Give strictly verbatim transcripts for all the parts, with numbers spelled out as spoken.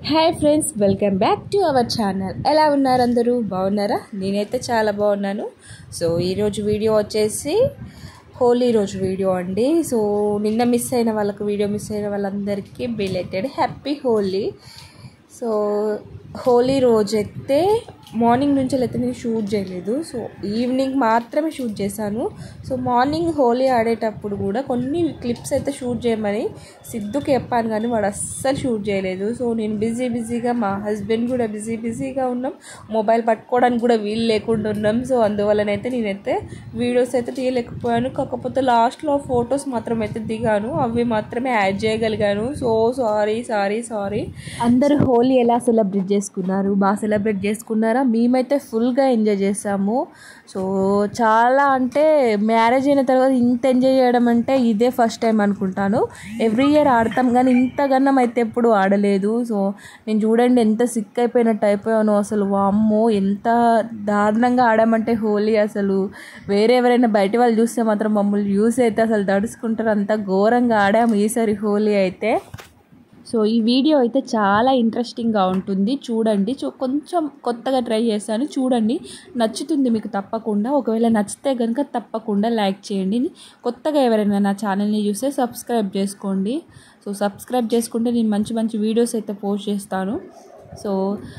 Hi friends, welcome back to our channel. ఎలా ఉన్నారు అందరూ? బాగున్నారా? నేనైతే చాలా బాగున్నాను. సో ఈరోజు వీడియో వచ్చేసి హోలీ రోజు వీడియో అండి. సో నిన్న మిస్ అయిన వాళ్ళకు, వీడియో మిస్ అయిన వాళ్ళందరికీ belated happy Holi. So Holi రోజైతే మార్నింగ్ నుంచి అయితే నేను షూట్ చేయలేదు. సో ఈవినింగ్ మాత్రమే షూట్ చేశాను. సో మార్నింగ్ హోలీ ఆడేటప్పుడు కూడా కొన్ని క్లిప్స్ అయితే షూట్ చేయమని సిద్ధుకి చెప్పాను, కానీ వాడు అస్సలు షూట్ చేయలేదు. సో నేను బిజీ బిజీగా, మా హస్బెండ్ కూడా బిజీ బిజీగా ఉన్నాం, మొబైల్ పట్టుకోవడానికి కూడా వీలు లేకుండా ఉన్నాం. సో అందువల్లనైతే నేనైతే వీడియోస్ అయితే తీయలేకపోయాను. కాకపోతే లాస్ట్లో ఫొటోస్ మాత్రం అయితే దిగాను, అవి మాత్రమే యాడ్ చేయగలిగాను. సో సారీ సారీ సారీ అందరూ హోలీ ఎలా సెలబ్రేట్ చేసుకున్నారు? బాగా సెలబ్రేట్ చేసుకున్నారా? మేమైతే ఫుల్గా ఎంజాయ్ చేసాము. సో చాలా అంటే మ్యారేజ్ అయిన తర్వాత ఇంత ఎంజాయ్ చేయడం అంటే ఇదే ఫస్ట్ టైం అనుకుంటాను. ఎవ్రీ ఇయర్ ఆడతాం కానీ ఇంతగానం అయితే ఎప్పుడు ఆడలేదు. సో నేను చూడండి ఎంత సిక్ అయిపోయినట్టు అయిపోయాను. అసలు వామ్మో ఎంత దారుణంగా ఆడామంటే హోలీ, అసలు వేరే ఎవరైనా బయట వాళ్ళు చూస్తే మాత్రం మమ్మల్ని యూస్ అయితే అసలు దడుచుకుంటారు, అంత ఘోరంగా ఆడాము ఈసారి హోలీ అయితే. సో ఈ వీడియో అయితే చాలా ఇంట్రెస్టింగ్గా ఉంటుంది, చూడండి. సో కొంచెం కొత్తగా ట్రై చేశాను, చూడండి, నచ్చుతుంది మీకు తప్పకుండా. ఒకవేళ నచ్చితే కనుక తప్పకుండా లైక్ చేయండి. కొత్తగా ఎవరైనా నా ఛానల్ని చూస్తే సబ్స్క్రైబ్ చేసుకోండి. సో సబ్స్క్రైబ్ చేసుకుంటే నేను మంచి మంచి వీడియోస్ అయితే పోస్ట్ చేస్తాను. సో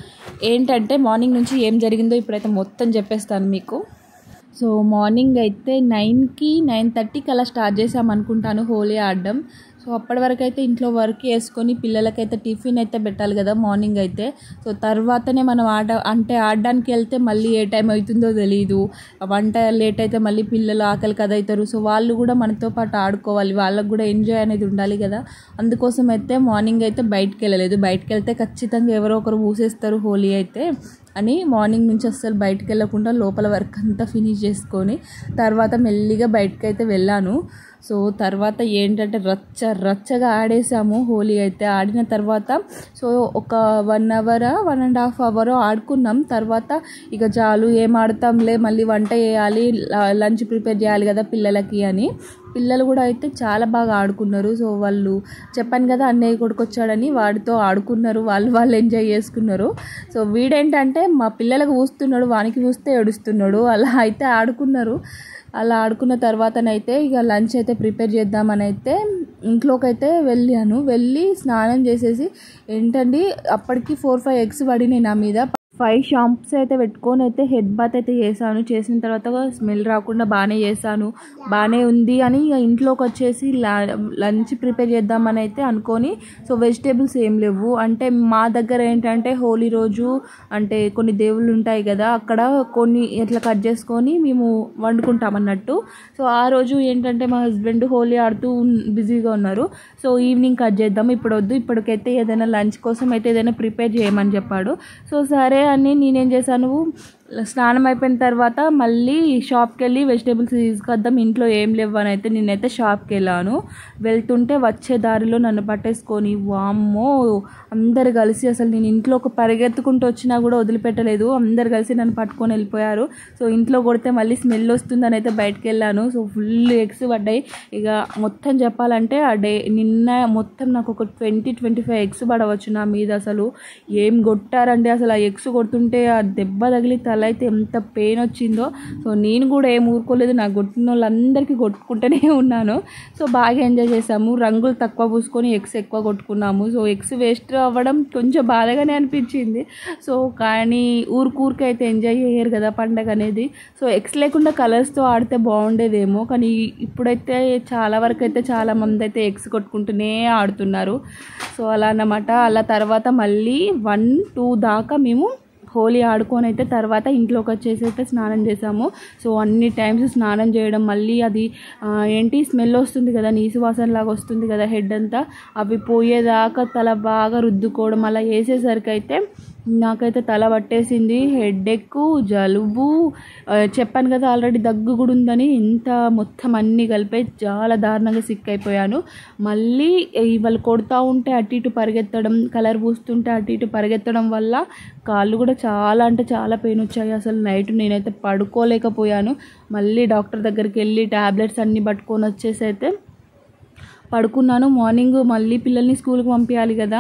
ఏంటంటే మార్నింగ్ నుంచి ఏం జరిగిందో ఇప్పుడైతే మొత్తం చెప్పేస్తాను మీకు. సో మార్నింగ్ అయితే నైన్కి నైన్ థర్టీకి అలా స్టార్ట్ చేసామనుకుంటాను హోలీ ఆడడం. సో అప్పటి వరకు అయితే ఇంట్లో వర్క్ వేసుకొని పిల్లలకైతే టిఫిన్ అయితే పెట్టాలి కదా మార్నింగ్ అయితే. సో తర్వాతనే మనం ఆడ అంటే ఆడడానికి వెళ్తే మళ్ళీ ఏ టైం అవుతుందో తెలియదు, వంట లేట్ అయితే మళ్ళీ పిల్లలు ఆకలి కదా అవుతారు. సో వాళ్ళు కూడా మనతో పాటు ఆడుకోవాలి, వాళ్ళకు కూడా ఎంజాయ్ అనేది ఉండాలి కదా. అందుకోసం అయితే మార్నింగ్ అయితే బయటికి వెళ్ళలేదు. బయటికి వెళ్తే ఖచ్చితంగా ఎవరో ఒకరు మూసేస్తారు హోలీ అయితే అని మార్నింగ్ నుంచి అస్సలు బయటకు వెళ్ళకుండా లోపల వర్క్ అంతా ఫినిష్ చేసుకొని తర్వాత మెల్లిగా బయటకు అయితే వెళ్ళాను. సో తర్వాత ఏంటంటే రచ్చ రచ్చగా ఆడేసాము హోలీ అయితే. ఆడిన తర్వాత సో ఒక one hour one and half hour ఆడుకున్నాం. తర్వాత ఇక చాలు ఏం ఆడతాంలే, మళ్ళీ వంట చేయాలి, లంచ్ ప్రిపేర్ చేయాలి కదా పిల్లలకి అని. పిల్లలు కూడా అయితే చాలా బాగా ఆడుకున్నారు. సో వాళ్ళు చెప్పాను కదా అన్నయ్య కొడుకొచ్చాడని, వాడితో ఆడుకున్నారు, వాళ్ళు వాళ్ళు ఎంజాయ్ చేసుకున్నారు. సో వీడేంటంటే మా పిల్లలకు పూస్తున్నాడు, వానికి పూస్తే ఏడుస్తున్నాడు, అలా అయితే ఆడుకున్నారు. అలా ఆడుకున్న తర్వాతనైతే ఇక లంచ్ అయితే ప్రిపేర్ చేద్దామని అయితే ఇంట్లోకి అయితే వెళ్ళాను. వెళ్ళి స్నానం చేసేసి ఏంటండి అప్పటికి ఫోర్ ఫైవ్ ఎగ్స్ పడినాయి నా మీద. ఫైవ్ షాంప్స్ అయితే పెట్టుకొని అయితే హెడ్ బాత్ అయితే చేశాను. చేసిన తర్వాత స్మెల్ రాకుండా బాగానే చేశాను, బాగానే ఉంది అని ఇక ఇంట్లోకి వచ్చేసి లంచ్ ప్రిపేర్ చేద్దామని అయితే అనుకొని. సో వెజిటేబుల్స్ ఏం లేవు, అంటే మా దగ్గర ఏంటంటే హోలీ రోజు అంటే కొన్ని దేవుళ్ళు ఉంటాయి కదా, అక్కడ కొన్ని ఇట్లా కట్ చేసుకొని మేము వండుకుంటాం అన్నట్టు. సో ఆ రోజు ఏంటంటే మా హస్బెండ్ హోలీ ఆడుతూ బిజీగా ఉన్నారు. సో ఈవినింగ్ కట్ చేద్దాం, ఇప్పుడు వద్దు, ఇప్పటికైతే ఏదైనా లంచ్ కోసం అయితే ఏదైనా ప్రిపేర్ చేయమని చెప్పాడు. సో సరే అని నేనేం చేశాను, స్నానం అయిపోయిన తర్వాత మళ్ళీ షాప్కి వెళ్ళి వెజిటేబుల్స్ తీసుకొద్దాం, ఇంట్లో ఏం లేవు అని అయితే నేనైతే షాప్కి వెళ్ళాను. వెళ్తుంటే వచ్చే దారిలో నన్ను పట్టేసుకొని వామ్మో అందరు కలిసి, అసలు నేను ఇంట్లో ఒక పరిగెత్తుకుంటూ వచ్చినా కూడా వదిలిపెట్టలేదు, అందరు కలిసి నన్ను పట్టుకొని వెళ్ళిపోయారు. సో ఇంట్లో కొడితే మళ్ళీ స్మెల్ వస్తుందని అయితే బయటకు వెళ్ళాను. సో ఫుల్ ఎగ్స్ పడ్డాయి. ఇక మొత్తం చెప్పాలంటే ఆ డే నిన్న మొత్తం నాకు ఒక ట్వంటీ ట్వంటీ ఫైవ్ ఎగ్స్ పడవచ్చు నా మీద. అసలు ఏం కొట్టారంటే అసలు ఆ ఎగ్స్ కొడుతుంటే ఆ దెబ్బ తగిలి తల అయితే ఎంత పెయిన్ వచ్చిందో. సో నేను కూడా ఏం ఊరుకోలేదు, నాకు కొట్టిన వాళ్ళందరికీ కొట్టుకుంటూనే ఉన్నాను. సో బాగా ఎంజాయ్ చేసాము. రంగులు తక్కువ పూసుకొని ఎగ్స్ ఎక్కువ కొట్టుకున్నాము. సో ఎగ్స్ వేస్ట్ అవ్వడం కొంచెం బాధగానే అనిపించింది. సో కానీ ఊరికూరికి అయితే ఎంజాయ్ చేయరు కదా పండగ అనేది. సో ఎగ్స్ లేకుండా కలర్స్తో ఆడితే బాగుండేదేమో, కానీ ఇప్పుడైతే చాలా వరకు అయితే చాలా మంది అయితే ఎగ్స్ కొట్టుకుంటూనే ఆడుతున్నారు. సో అలా అన్నమాట. అలా తర్వాత మళ్ళీ వన్ టూ దాకా మేము హోలీ ఆడుకొని అయితే తర్వాత ఇంట్లోకి వచ్చేసి అయితే స్నానం చేసాము. సో అన్ని టైమ్స్ స్నానం చేయడం, మళ్ళీ అది ఏంటి స్మెల్ వస్తుంది కదా, నీసు వాసన లాగా వస్తుంది కదా హెడ్ అంతా, అవి పోయేదాకా తల బాగా రుద్దుకోవడం, అలా వేసేసరికి అయితే నాకైతే తల పట్టేసింది, హెడ్ ఎక్, జలుబు, చెప్పాను కదా ఆల్రెడీ దగ్గు కూడా ఉందని, ఇంత మొత్తం అన్నీ కలిపి చాలా దారుణంగా సిక్ అయిపోయాను. మళ్ళీ వాళ్ళు కొడుతూ ఉంటే అటు ఇటు పరిగెత్తడం, కలర్ పూస్తుంటే అటు ఇటు పరిగెత్తడం వల్ల కాళ్ళు కూడా చాలా అంటే చాలా పెయిన్ వచ్చాయి. అసలు నైట్ నేనైతే పడుకోలేకపోయాను. మళ్ళీ డాక్టర్ దగ్గరికి వెళ్ళి ట్యాబ్లెట్స్ అన్నీ పట్టుకొని వచ్చేసి అయితే పడుకున్నాను. మార్నింగ్ మళ్ళీ పిల్లల్ని స్కూల్కి పంపించాలి కదా.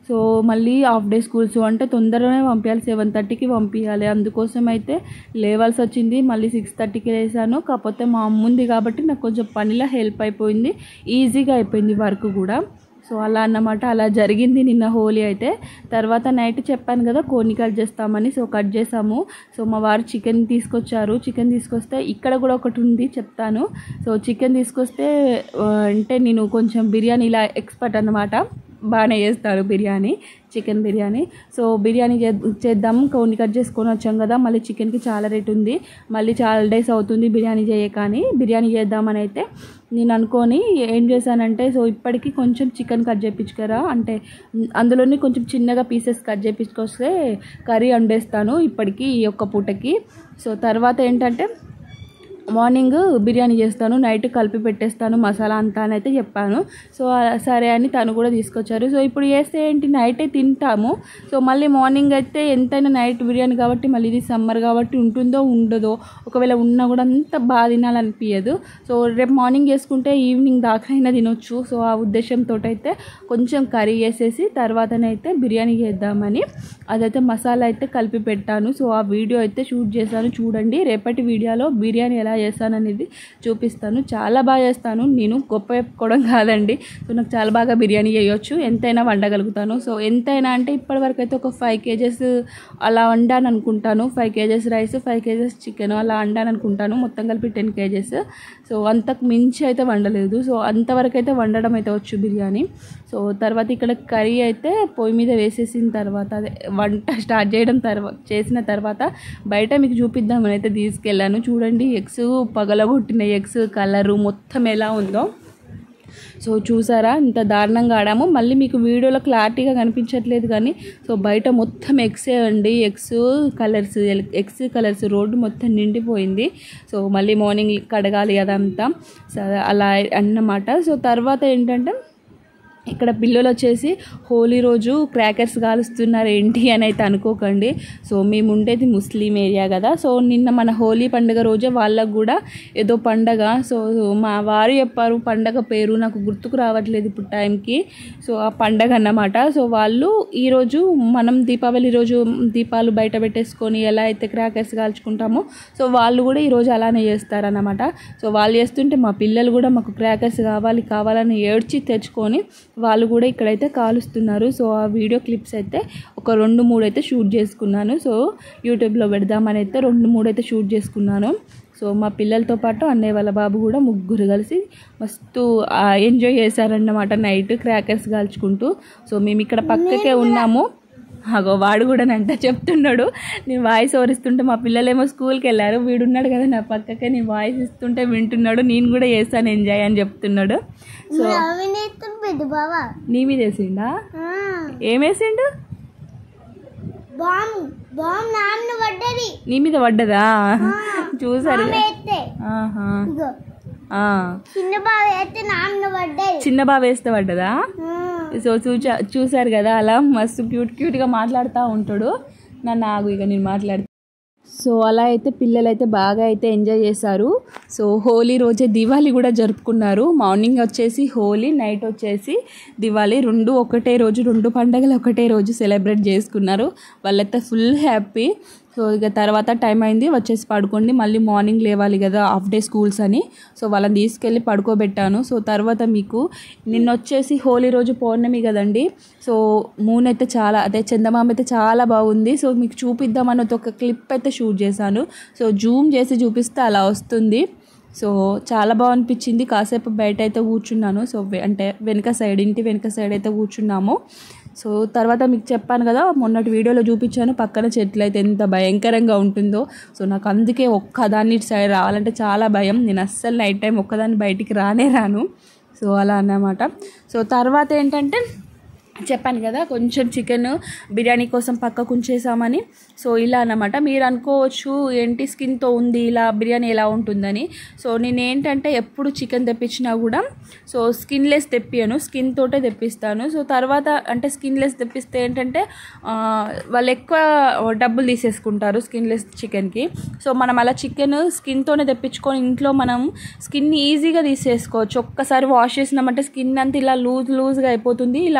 సో మళ్ళీ హాఫ్ డే స్కూల్స్ అంటే తొందరగానే పంపించాలి, సెవెన్ థర్టీకి పంపించాలి. అందుకోసం అయితే లేవాల్సి వచ్చింది. మళ్ళీ సిక్స్ థర్టీకి లేసాను. కాకపోతే మా అమ్మ ఉంది కాబట్టి నాకు కొంచెం పనిలో హెల్ప్ అయిపోయింది, ఈజీగా అయిపోయింది వర్క్ కూడా. సో అలా అన్నమాట, అలా జరిగింది నిన్న హోలీ అయితే. తర్వాత నైట్ చెప్పాను కదా కోడిని కట్ చేస్తామని, సో కట్ చేసాము. సో మా వారు చికెన్ తీసుకొచ్చారు. చికెన్ తీసుకొస్తే ఇక్కడ కూడా ఒకటి ఉంది చెప్తాను. సో చికెన్ తీసుకొస్తే అంటే నేను కొంచెం బిర్యానీ ఇలా ఎక్స్పర్ట్ అన్నమాట, బాగానే చేస్తాను బిర్యానీ, చికెన్ బిర్యానీ. సో బిర్యానీ చే చేద్దాం కోడిని కట్ చేసుకొని వచ్చాం కదా, మళ్ళీ చికెన్కి చాలా రేట్ ఉంది, మళ్ళీ చాలా డేస్ అవుతుంది బిర్యానీ చేయక, కానీ బిర్యానీ చేద్దామని అయితే నేను అనుకొని ఏం చేశానంటే, సో ఇప్పటికీ కొంచెం చికెన్ కట్ చేయించుకరా అంటే అందులోని కొంచెం చిన్నగా పీసెస్ కట్ చేయించుకొస్తే కర్రీ వండేస్తాను ఇప్పటికీ ఈ ఒక్క పూటకి. సో తర్వాత ఏంటంటే మార్నింగ్ బిర్యానీ చేస్తాను, నైట్ కలిపి పెట్టేస్తాను మసాలా అంతా అని అయితే చెప్పాను. సో సరే అని తను కూడా తీసుకొచ్చారు. సో ఇప్పుడు చేస్తే ఏంటి నైటే తింటాము. సో మళ్ళీ మార్నింగ్ అయితే ఎంతైనా నైట్ బిర్యానీ కాబట్టి, మళ్ళీ ఇది సమ్మర్ కాబట్టి ఉంటుందో ఉండదో, ఒకవేళ ఉన్నా కూడా అంత బాగా తినాలనిపించదు. సో రేపు మార్నింగ్ చేసుకుంటే ఈవినింగ్ దాకైనా తినొచ్చు. సో ఆ ఉద్దేశంతో అయితే కొంచెం కర్రీ వేసేసి తర్వాతనైతే బిర్యానీ చేద్దామని అదైతే మసాలా అయితే కలిపి పెట్టాను. సో ఆ వీడియో అయితే షూట్ చేశాను, చూడండి. రేపటి వీడియోలో బిర్యానీ ఎలా చేస్తాను అనేది చూపిస్తాను. చాలా బాగా చేస్తాను, నేను గొప్ప చెప్పుకోవడం కాదండి. సో నాకు చాలా బాగా బిర్యానీ చేయొచ్చు, ఎంతైనా వండగలుగుతాను. సో ఎంతైనా అంటే ఇప్పటివరకు అయితే ఒక ఫైవ్ కేజెస్ అలా వండాను అనుకుంటాను. Five kgs rice, five kgs chicken అలా వండాను అనుకుంటాను, మొత్తం కలిపి టెన్ కేజెస్. సో అంతకు మించి అయితే వండలేదు. సో అంతవరకు అయితే వండడం అయితే వచ్చు బిర్యానీ. సో తర్వాత ఇక్కడ కర్రీ అయితే పొయ్యి మీద వేసేసిన తర్వాత అదే వంట స్టార్ట్ చేయడం తర్వాత చేసిన తర్వాత బయట మీకు చూపిద్దామని అయితే తీసుకెళ్ళాను. చూడండి ఎగ్స్ పగలగొట్టిన ఎగ్స్ కలరు మొత్తం ఎలా ఉందో. సో చూసారా ఇంత దారుణంగా ఆడాము. మళ్ళీ మీకు వీడియోలో క్లారిటీగా కనిపించట్లేదు కానీ సో బయట మొత్తం ఎగ్సే అండి, eggs colours eggs colours road మొత్తం నిండిపోయింది. సో మళ్ళీ మార్నింగ్ కడగాలి అదంతా, సో అలా అన్నమాట. సో తర్వాత ఏంటంటే ఇక్కడ పిల్లలు వచ్చేసి హోలీ రోజు క్రాకర్స్ కాలుస్తున్నారు ఏంటి అని అయితే అనుకోకండి. సో మేము ఉండేది ముస్లిం ఏరియా కదా, సో నిన్న మన హోలీ పండుగ రోజే వాళ్ళకు కూడా ఏదో పండగ. సో మా వారు చెప్పారు పండగ పేరు, నాకు గుర్తుకు రావట్లేదు ఇప్పుడు టైంకి. సో ఆ పండగ అన్నమాట. సో వాళ్ళు ఈరోజు మనం దీపావళి రోజు దీపాలు బయట పెట్టేసుకొని ఎలా అయితే క్రాకర్స్ కాల్చుకుంటామో సో వాళ్ళు కూడా ఈరోజు అలానే చేస్తారన్నమాట. సో వాళ్ళు చేస్తుంటే మా పిల్లలు కూడా మాకు క్రాకర్స్ కావాలి కావాలని ఏడ్చి తెచ్చుకొని వాళ్ళు కూడా ఇక్కడైతే కాలుస్తున్నారు. సో ఆ వీడియో క్లిప్స్ అయితే ఒక రెండు మూడు అయితే షూట్ చేసుకున్నాను. సో యూట్యూబ్లో పెడదామని అయితే రెండు మూడు అయితే షూట్ చేసుకున్నాను. సో మా పిల్లలతో పాటు అన్నయ్య వాళ్ళ బాబు కూడా ముగ్గురు కలిసి మస్తు ఎంజాయ్ చేశారన్నమాట నైట్ క్రాకర్స్ కాల్చుకుంటూ. సో మేము ఇక్కడ పక్కకే ఉన్నాము. అగో వాడు కూడా నంట చెప్తున్నాడు, నేను వాయిస్ ఓరిస్తుంటే మా పిల్లలేమో స్కూల్కి వెళ్ళారు, వీడున్నాడు కదా నా పక్కకే, నేను వాయిస్ ఇస్తుంటే వింటున్నాడు, నేను కూడా చేస్తాను ఎంజాయ్ అని చెప్తున్నాడు. సో నీ మీద వేసిండా, ఏమేసిండు, నీ మీద పడ్డదా చూసారు. చిన్న బాబు వేస్తే పడ్డదా. సో చూచా చూసారు కదా అలా మస్తు క్యూట్ క్యూట్గా మాట్లాడుతూ ఉంటాడు. నన్ను ఆగు ఇక నేను మాట్లాడుతా. సో అలా అయితే పిల్లలు అయితే బాగా అయితే ఎంజాయ్ చేశారు. సో హోలీ రోజే దివాళీ కూడా జరుపుకున్నారు. మార్నింగ్ వచ్చేసి హోలీ, నైట్ వచ్చేసి దివాళీ, రెండు ఒకటే రోజు, రెండు పండుగలు ఒకటే రోజు సెలబ్రేట్ చేసుకున్నారు. వాళ్ళైతే ఫుల్ హ్యాపీ. సో ఇక తర్వాత టైం అయింది, వచ్చేసి పడుకోండి, మళ్ళీ మార్నింగ్ లేవాలి కదా హాఫ్ డే స్కూల్స్ అని. సో వాళ్ళని తీసుకెళ్ళి పడుకోబెట్టాను. సో తర్వాత మీకు నిన్న వచ్చేసి హోలీ రోజు పౌర్ణమి కదండి. సో మూన్ అయితే చాలా అదే చందమామ అయితే చాలా బాగుంది. సో మీకు చూపిద్దామని ఒక క్లిప్ అయితే షూట్ చేశాను. సో జూమ్ చేసి చూపిస్తే అలా వస్తుంది. సో చాలా బాగా అనిపించింది. కాసేపు బయట అయితే కూర్చున్నాను. సో అంటే వెనక సైడ్, ఇంటి వెనక సైడ్ అయితే కూర్చున్నాము. సో తర్వాత మీకు చెప్పాను కదా మొన్నటి వీడియోలో చూపించాను పక్కన చెట్లు అయితే ఎంత భయంకరంగా ఉంటుందో. సో నాకు అందుకే ఒక్కదాన్ని సైడ్ రావాలంటే చాలా భయం. నేను అస్సలు నైట్ టైం ఒక్కదాన్ని బయటికి రానే రాను. సో అలా అన్నమాట. సో తర్వాత ఏంటంటే చెప్పాను కదా కొంచెం చికెన్ బిర్యానీ కోసం పక్కకు ఉంచేసామని. సో ఇలా అన్నమాట. మీరు అనుకోవచ్చు ఏంటి స్కిన్తో ఉంది ఇలా బిర్యానీ ఎలా ఉంటుందని. సో నేను ఏంటంటే ఎప్పుడు చికెన్ తెప్పించినా కూడా సో స్కిన్లెస్ తెప్పియను, స్కిన్ తోటే తెప్పిస్తాను. సో తర్వాత అంటే స్కిన్లెస్ తెప్పిస్తే ఏంటంటే వాళ్ళు ఎక్కువ డబ్బులు తీసేసుకుంటారు స్కిన్లెస్ చికెన్కి. సో మనం అలా చికెన్ స్కిన్తోనే తెప్పించుకొని ఇంట్లో మనం స్కిన్ని ఈజీగా తీసేసుకోవచ్చు. ఒక్కసారి వాష్ చేసినామంటే స్కిన్ అంతా ఇలా లూజ్ లూజ్గా అయిపోతుంది. ఇలా అంటే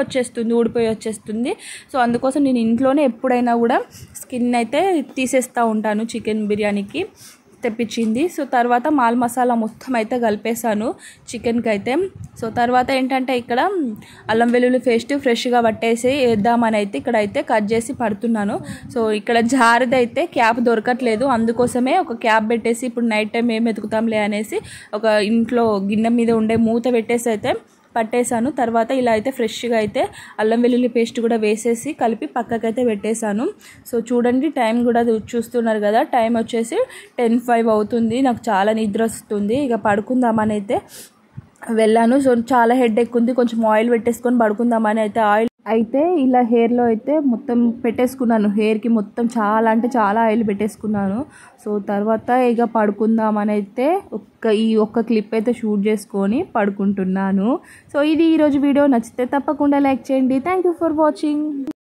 వచ్చేస్తుంది, ఊడిపోయి వచ్చేస్తుంది. సో అందుకోసం నేను ఇంట్లోనే ఎప్పుడైనా కూడా స్కిన్ అయితే తీసేస్తూ ఉంటాను చికెన్ బిర్యానీకి తెప్పించింది. సో తర్వాత మాల్ మసాలా మొత్తం అయితే కలిపేసాను చికెన్కి అయితే. సో తర్వాత ఏంటంటే ఇక్కడ అల్లం వెల్లుల్లి పేస్ట్ ఫ్రెష్గా పట్టేసి వేద్దామని అయితే ఇక్కడ అయితే కట్ చేసి పడుతున్నాను. సో ఇక్కడ జారిది అయితే క్యాప్ దొరకట్లేదు, అందుకోసమే ఒక క్యాప్ పెట్టేసి ఇప్పుడు నైట్ టైం ఏం ఎతుకుతాంలే అనేసి ఒక ఇంట్లో గిన్నె మీద ఉండే మూత పెట్టేసి అయితే పట్టేశాను. తర్వాత ఇలా అయితే ఫ్రెష్గా అయితే అల్లం వెల్లుల్లి పేస్ట్ కూడా వేసేసి కలిపి పక్కకైతే పెట్టేశాను. సో చూడండి టైం కూడా చూస్తున్నారు కదా, టైం వచ్చేసి టెన్ ఫైవ్ అవుతుంది. నాకు చాలా నిద్ర వస్తుంది, ఇక పడుకుందామని అయితే వెళ్ళాను. సో చాలా హెడ్ ఎక్కుంది, కొంచెం ఆయిల్ పెట్టేసుకొని పడుకుందామని అయితే ఆయిల్ అయితే ఇలా హెయిర్లో అయితే మొత్తం పెట్టేసుకున్నాను, హెయిర్కి మొత్తం చాలా అంటే చాలా ఆయిల్ పెట్టేసుకున్నాను. సో తర్వాత ఇక పడుకుందామని అయితే ఒక్క ఈ ఒక్క క్లిప్ అయితే షూట్ చేసుకొని పడుకుంటున్నాను. సో ఇది ఈరోజు వీడియో, నచ్చితే తప్పకుండా లైక్ చేయండి. Thank you for watching.